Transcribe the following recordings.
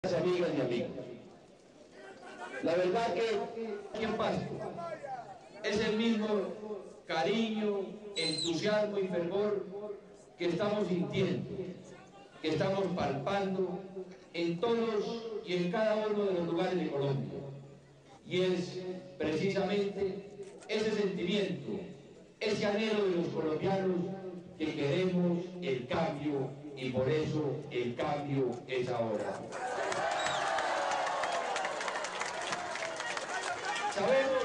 Amigas y amigos, la verdad que en Pasto es el mismo cariño, entusiasmo y fervor que estamos sintiendo, que estamos palpando en todos y en cada uno de los lugares de Colombia. Y es precisamente ese sentimiento, ese anhelo de los colombianos que queremos el cambio, y por eso el cambio es ahora. Sabemos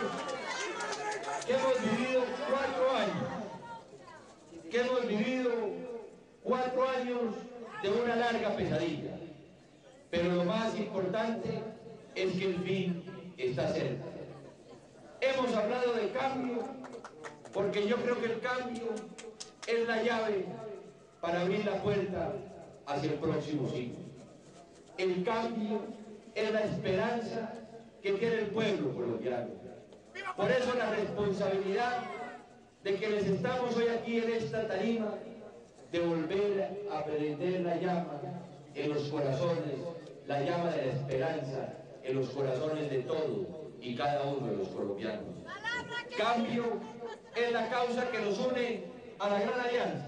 que hemos vivido 4 años, que hemos vivido 4 años de una larga pesadilla, pero lo más importante es que el fin está cerca. Hemos hablado de cambio porque yo creo que el cambio es la llave para abrir la puerta hacia el próximo siglo. El cambio es la esperanza que tiene el pueblo colombiano. Por eso la responsabilidad de quienes estamos hoy aquí en esta tarima, de volver a prender la llama en los corazones, la llama de la esperanza en los corazones de todos y cada uno de los colombianos. Cambio es la causa que nos une a la Gran Alianza.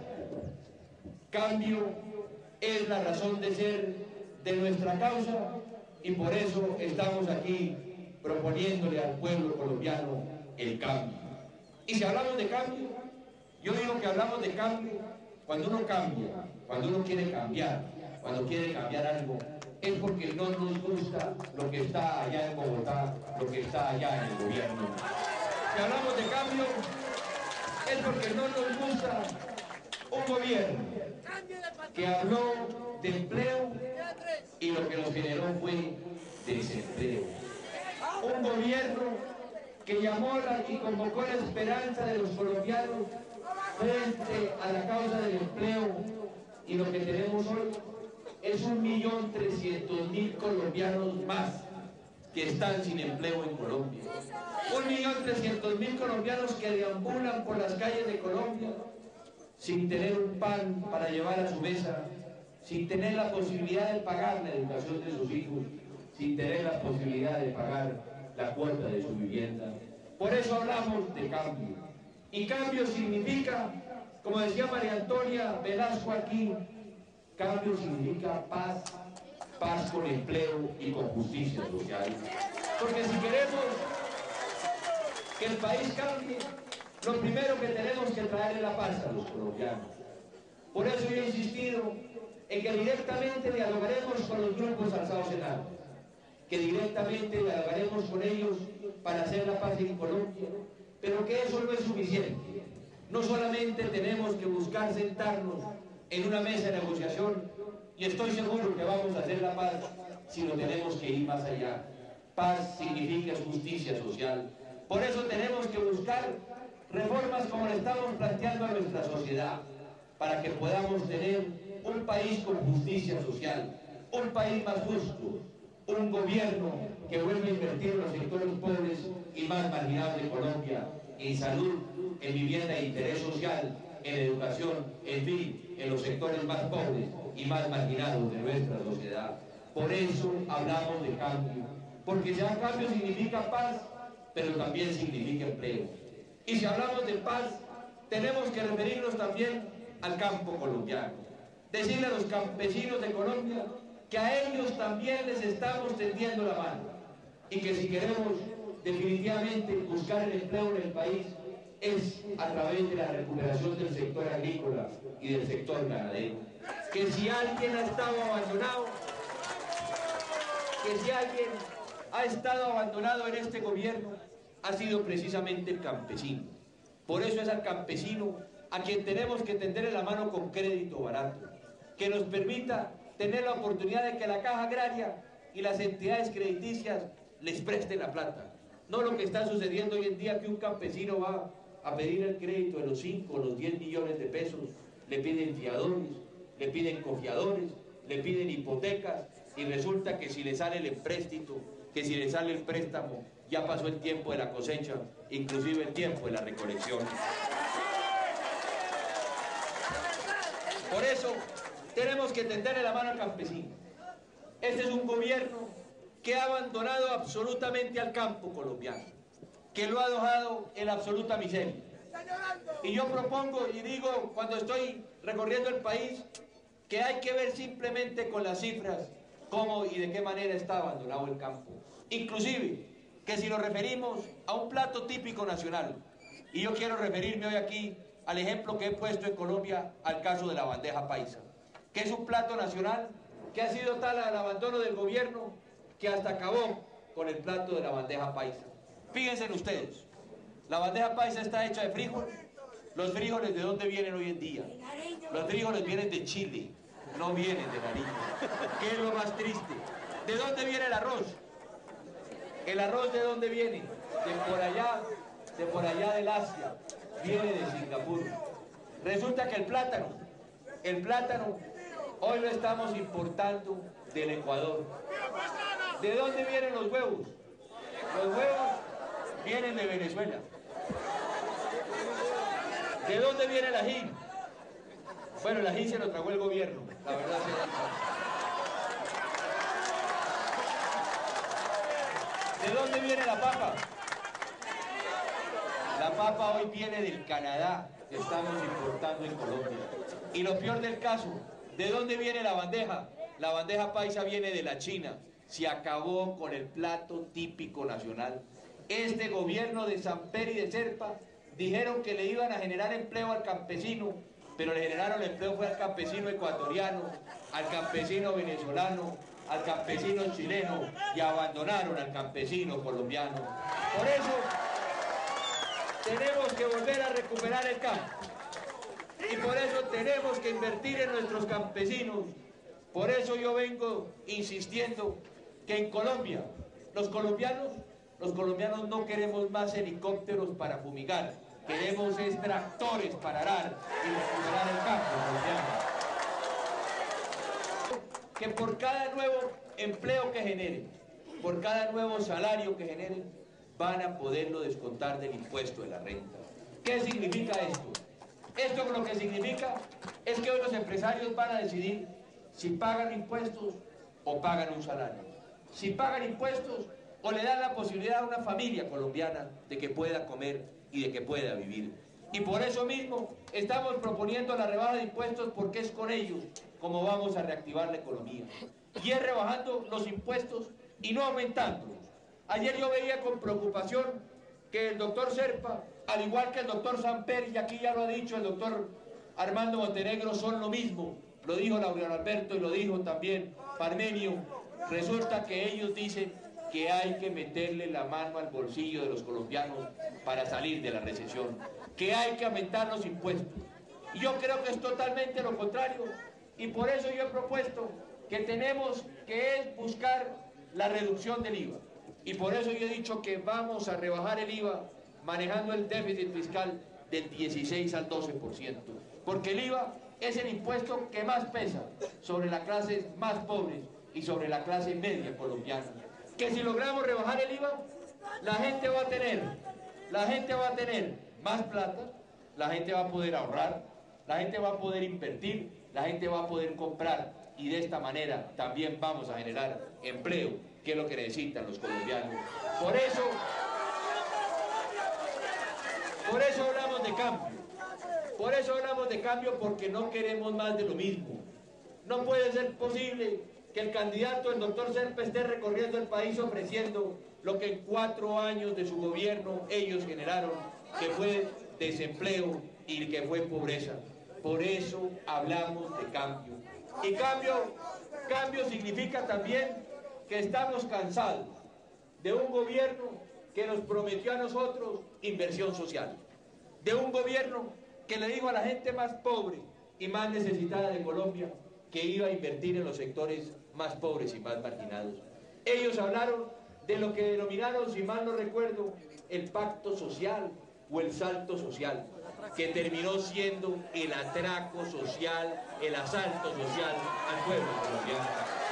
Cambio es la razón de ser de nuestra causa, y por eso estamos aquí proponiéndole al pueblo colombiano el cambio. Y si hablamos de cambio, yo digo que hablamos de cambio cuando uno cambia, cuando uno quiere cambiar, cuando quiere cambiar algo, es porque no nos gusta lo que está allá en Bogotá, lo que está allá en el gobierno. Si hablamos de cambio, es porque no nos gusta un gobierno que habló de empleo y lo que nos generó fue desempleo. Un gobierno que llamó y convocó la esperanza de los colombianos frente a la causa del empleo, y lo que tenemos hoy es 1.300.000 colombianos más que están sin empleo en Colombia. 1.300.000 colombianos que deambulan por las calles de Colombia sin tener un pan para llevar a su mesa, sin tener la posibilidad de pagar la educación de sus hijos, sin tener la posibilidad de pagar la cuota de su vivienda. Por eso hablamos de cambio. Y cambio significa, como decía María Antonia Velasco aquí, cambio significa paz, paz con empleo y con justicia social. Porque si queremos que el país cambie, lo primero que tenemos que traer es la paz a los colombianos. Por eso yo he insistido en que directamente dialogaremos con los grupos alzados en armas, que directamente dialogaremos con ellos para hacer la paz en Colombia, pero que eso no es suficiente. No solamente tenemos que buscar sentarnos en una mesa de negociación, y estoy seguro que vamos a hacer la paz, sino tenemos que ir más allá. Paz significa justicia social. Por eso tenemos que buscar reformas como le estamos planteando a nuestra sociedad, para que podamos tener un país con justicia social, un país más justo, un gobierno que vuelva a invertir en los sectores pobres y más marginados de Colombia, en salud, en vivienda de interés social, en educación, en fin, en los sectores más pobres y más marginados de nuestra sociedad. Por eso hablamos de cambio, porque ya cambio significa paz, pero también significa empleo. Y si hablamos de paz, tenemos que referirnos también al campo colombiano. Decirle a los campesinos de Colombia que a ellos también les estamos tendiendo la mano, y que si queremos definitivamente buscar el empleo en el país, es a través de la recuperación del sector agrícola y del sector ganadero. Que si alguien ha estado abandonado, que si alguien ha estado abandonado en este gobierno, ha sido precisamente el campesino. Por eso es al campesino a quien tenemos que tenderle la mano con crédito barato, que nos permita tener la oportunidad de que la Caja Agraria y las entidades crediticias les presten la plata. No lo que está sucediendo hoy en día, que un campesino va a pedir el crédito de los 5 o los 10 millones de pesos, le piden fiadores, le piden confiadores, le piden hipotecas, y resulta que si le sale el empréstito, que si le sale el préstamo, ya pasó el tiempo de la cosecha, inclusive el tiempo de la recolección. Por eso tenemos que tenderle la mano al campesino. Este es un gobierno que ha abandonado absolutamente al campo colombiano, que lo ha dejado en absoluta miseria. Y yo propongo y digo cuando estoy recorriendo el país que hay que ver simplemente con las cifras cómo y de qué manera está abandonado el campo. Inclusive que si nos referimos a un plato típico nacional, y yo quiero referirme hoy aquí al ejemplo que he puesto en Colombia, al caso de la bandeja paisa, que es un plato nacional que ha sido tal el abandono del gobierno que hasta acabó con el plato de la bandeja paisa. Fíjense ustedes, la bandeja paisa está hecha de frijol. Los frijoles, ¿de dónde vienen hoy en día? Los frijoles vienen de Chile, no vienen de Nariño. ¿Qué es lo más triste? ¿De dónde viene el arroz? ¿El arroz de dónde viene? De por allá del Asia, viene de Singapur. Resulta que el plátano, hoy lo estamos importando del Ecuador. ¿De dónde vienen los huevos? Los huevos vienen de Venezuela. ¿De dónde viene el ají? Bueno, el ají se lo tragó el gobierno, la verdad. ¿De dónde viene la papa? La papa hoy viene del Canadá, que estamos importando en Colombia. Y lo peor del caso, ¿de dónde viene la bandeja? La bandeja paisa viene de la China. Se acabó con el plato típico nacional. Este gobierno de Samper y de Serpa dijeron que le iban a generar empleo al campesino, pero le generaron empleo fue al campesino ecuatoriano, al campesino venezolano, al campesino chileno, y abandonaron al campesino colombiano. Por eso tenemos que volver a recuperar el campo, y por eso tenemos que invertir en nuestros campesinos. Por eso yo vengo insistiendo que en Colombia, los colombianos no queremos más helicópteros para fumigar, queremos tractores para arar y recuperar el campo colombiano. Que por cada nuevo empleo que generen, por cada nuevo salario que generen, van a poderlo descontar del impuesto de la renta. ¿Qué significa esto? Esto lo que significa es que hoy los empresarios van a decidir si pagan impuestos o pagan un salario. Si pagan impuestos o le dan la posibilidad a una familia colombiana de que pueda comer y de que pueda vivir. Y por eso mismo estamos proponiendo la rebaja de impuestos, porque es con ellos como vamos a reactivar la economía. Y es rebajando los impuestos y no aumentándolos. Ayer yo veía con preocupación que el doctor Serpa, al igual que el doctor Samper, y aquí ya lo ha dicho el doctor Armando Montenegro, son lo mismo. Lo dijo Laureano Alberto y lo dijo también Parmenio. Resulta que ellos dicen que hay que meterle la mano al bolsillo de los colombianos para salir de la recesión, que hay que aumentar los impuestos. Y yo creo que es totalmente lo contrario, y por eso yo he propuesto que tenemos que buscar la reducción del IVA. Y por eso yo he dicho que vamos a rebajar el IVA manejando el déficit fiscal del 16 al 12%, porque el IVA es el impuesto que más pesa sobre las clases más pobres y sobre la clase media colombiana. Que si logramos rebajar el IVA, la gente va a tener más plata, la gente va a poder ahorrar, la gente va a poder invertir, la gente va a poder comprar, y de esta manera también vamos a generar empleo, que es lo que necesitan los colombianos. Por eso hablamos de cambio. Por eso hablamos de cambio, porque no queremos más de lo mismo. No puede ser posible que el candidato, el doctor Serpa, esté recorriendo el país ofreciendo lo que en 4 años de su gobierno ellos generaron, que fue desempleo y que fue pobreza. Por eso hablamos de cambio. Y cambio significa también que estamos cansados de un gobierno que nos prometió a nosotros inversión social, de un gobierno que le dijo a la gente más pobre y más necesitada de Colombia que iba a invertir en los sectores más pobres y más marginados. Ellos hablaron de lo que denominaron, si mal no recuerdo, el pacto social o el salto social, que terminó siendo el atraco social, el asalto social al pueblo colombiano.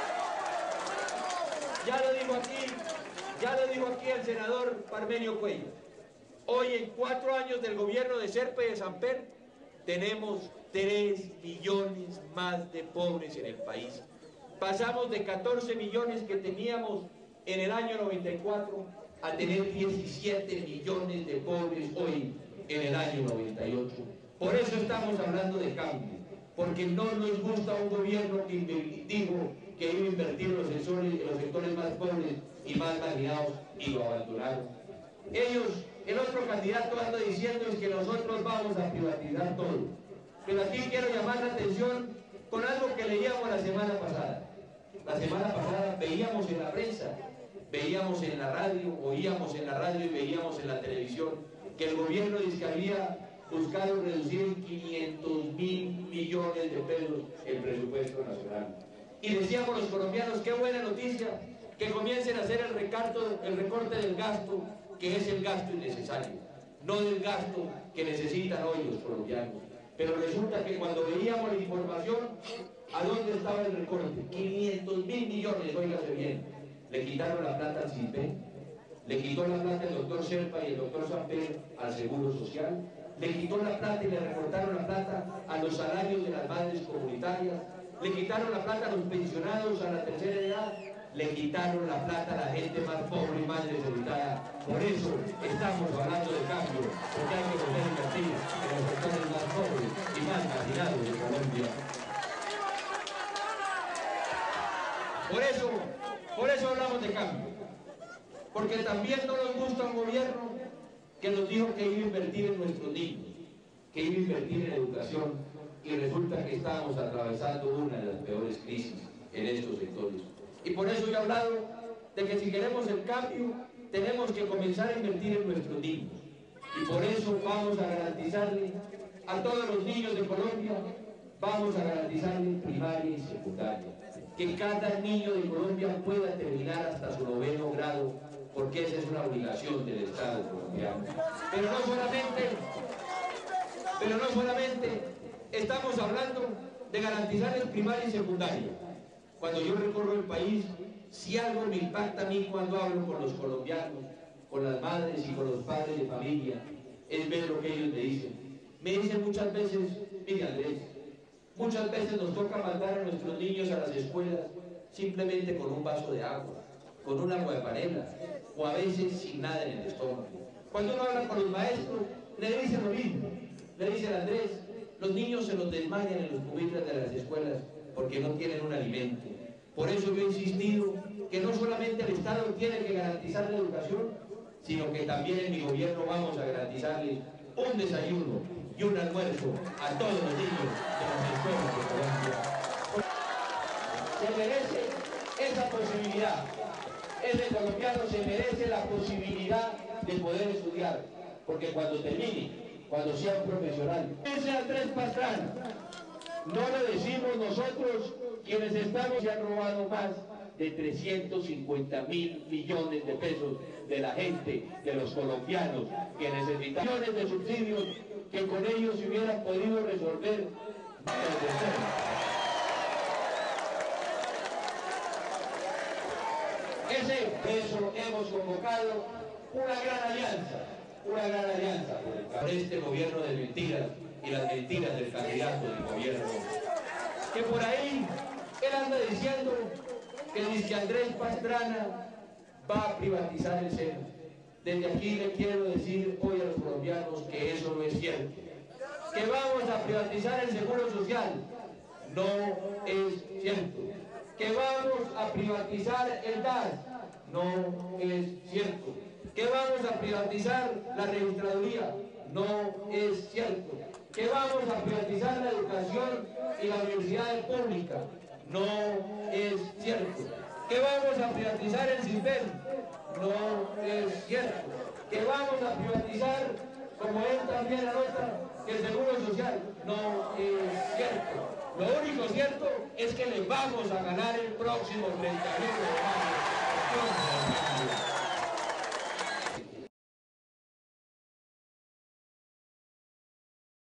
Ya lo dijo aquí el senador Parmenio Cuellar. Hoy, en 4 años del gobierno de Serpa y de Samper, tenemos 3 millones más de pobres en el país. Pasamos de 14 millones que teníamos en el año 94 a tener 17 millones de pobres hoy en el año 98. Por eso estamos hablando de cambio, porque no nos gusta un gobierno que dijo que iba a invertir en los sectores más pobres y más marginados y lo abandonaron. El otro candidato anda diciendo es que nosotros vamos a privatizar todo. Pero aquí quiero llamar la atención con algo que leíamos la semana pasada. La semana pasada veíamos en la prensa, veíamos en la radio, oíamos en la radio y veíamos en la televisión que el gobierno dice que había buscado reducir en 500.000 millones de pesos el presupuesto nacional. Y decíamos los colombianos, qué buena noticia, que comiencen a hacer el recorte del gasto, que es el gasto innecesario, no del gasto que necesitan hoy los colombianos. Pero resulta que cuando veíamos la información, ¿a dónde estaba el recorte? 500.000 millones, óigase bien. Le quitaron la plata al CISBEN, le quitó la plata el doctor Serpa y el doctor Samper al Seguro Social, le quitó la plata y le recortaron la plata a los salarios de las madres comunitarias, le quitaron la plata a los pensionados a la tercera edad, le quitaron la plata a la gente más pobre y más necesitada. Por eso estamos hablando de cambio, porque hay que poder invertir en los sectores más pobres y más marginados de Colombia. Por eso hablamos de cambio, porque también no nos gusta un gobierno que nos dijo que iba a invertir en nuestros niños, que iba a invertir en educación, y resulta que estamos atravesando una de las peores crisis en estos sectores. Y por eso yo he hablado de que si queremos el cambio, tenemos que comenzar a invertir en nuestros niños. Y por eso vamos a garantizarle a todos los niños de Colombia, vamos a garantizarle primaria y secundaria. Que cada niño de Colombia pueda terminar hasta su 9º grado, porque esa es una obligación del Estado colombiano. Pero no solamente estamos hablando de garantizarles primaria y secundaria. Cuando yo recorro el país, si algo me impacta a mí cuando hablo con los colombianos, con las madres y con los padres de familia, es ver lo que ellos me dicen. Me dicen muchas veces, mire Andrés, muchas veces nos toca mandar a nuestros niños a las escuelas simplemente con un vaso de agua, con un agua de panela, o a veces sin nada en el estómago. Cuando uno habla con los maestros, le dicen lo mismo. Le dicen, Andrés, los niños se los desmayan en los pupitres de las escuelas porque no tienen un alimento. Por eso yo he insistido que no solamente el Estado tiene que garantizar la educación, sino que también en mi gobierno vamos a garantizarles un desayuno y un almuerzo a todos los niños de las escuelas de Colombia. Se merece esa posibilidad. Ese colombiano se merece la posibilidad de poder estudiar, porque cuando termine, cuando sea un profesional, ese Andrés Pastrana, no lo decimos nosotros quienes estamos y han robado más de 350.000 millones de pesos de la gente, de los colombianos, que necesitan millones de subsidios que con ellos se hubieran podido resolver. Eso hemos convocado una gran alianza por este gobierno de mentiras y las mentiras del candidato del gobierno, que por ahí él anda diciendo que Andrés Pastrana va a privatizar el SENA. Desde aquí le quiero decir hoy a los colombianos que eso no es cierto, que vamos a privatizar el Seguro Social, no es cierto, que vamos a privatizar el gas, no es cierto, que vamos a privatizar la registraduría, no es cierto, que vamos a privatizar la educación y la universidad pública, no es cierto, que vamos a privatizar el CISBEN, no es cierto, que vamos a privatizar, como él también anota, que el Seguro Social, no es cierto. Lo único cierto es que le vamos a ganar el próximo 31 de mayo.